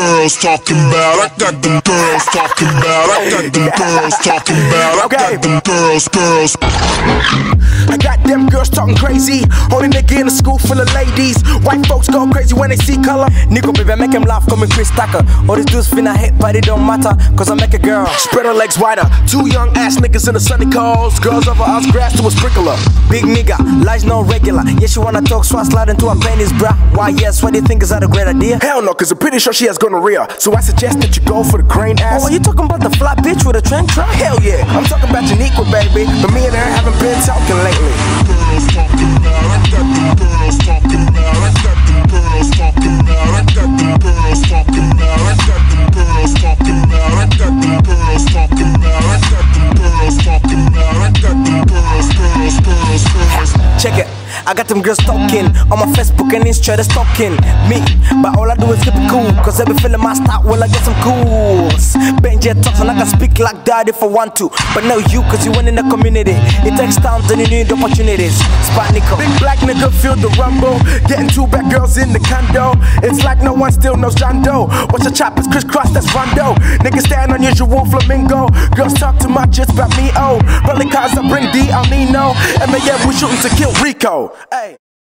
girls talking about. I got them girls talking about. I got them girls talking about. I got them girls. I got them girls talking crazy. Only nigga in the school full of ladies. White folks go crazy when they see color. Nigga, baby, I make him laugh, call me Chris Tucker. All these dudes finna hit, but it don't matter, cause I make a girl spread her legs wider. Two young ass niggas in the sunny coast. Girls over us, grass to a sprinkler. Big nigga, lies no regular. Yeah, she wanna talk, so I slide into her panties, bruh. Why yes, what do you think, is that a great idea? Hell no, cause I'm pretty sure she has gonorrhea. So I suggest that you go for the crane ass. Oh, are you talking about the flat bitch with a trend truck? Hell yeah, I'm talking about Uniqua, baby. But me and her haven't been talking lately. Girls talking about. I got them girls talking about. I got them girls talking about. I got them girls talking about. I got them girls talking about. I got them girls talking about. I got them girls talking about. I got them girls. Check it, I got them girls talking on my Facebook and Insta, they stalking me. But all I do is keep it cool, cause they be feeling my style, well I get some cools. Benji talks and I can speak like that if I want to. But no you, cause you went in the community. It takes time and you need opportunities. Spot Nico, big black nigga feel the rumble. Getting two bad girls in the condo. It's like no one still knows John Doe. Watch the choppers crisscross, that's Rondo. Niggas stand unusual flamingo. Girls talk too much, it's about me, oh. Rolling cars I bring D El Nino. And yeah, we shooting to kill Rico. Ay.